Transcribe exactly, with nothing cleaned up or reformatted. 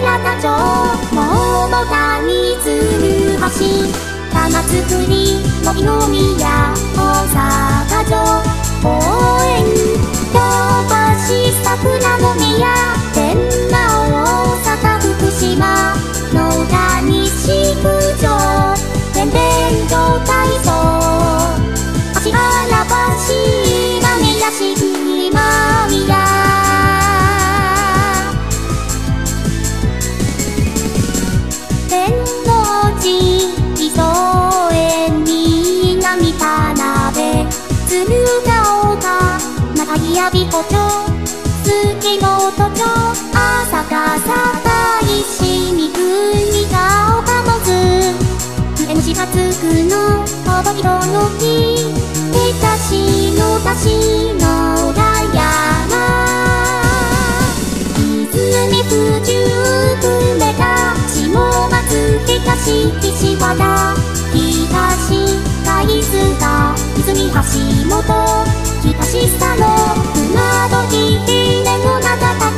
田町桃谷鶴橋玉造り森の宮大阪城公園京橋桜の宮天満大阪福島野田西九条天弁場体操芦原橋豆屋敷今宮天王寺磯園南田辺鶴ヶ丘中井やびこ町杉本町朝霞堺市三国が丘もず上野市初区の小堀の木手田市の田市の裏山泉不十久米田下松東岸和田東貝塚泉橋本東佐野熊取姫の長田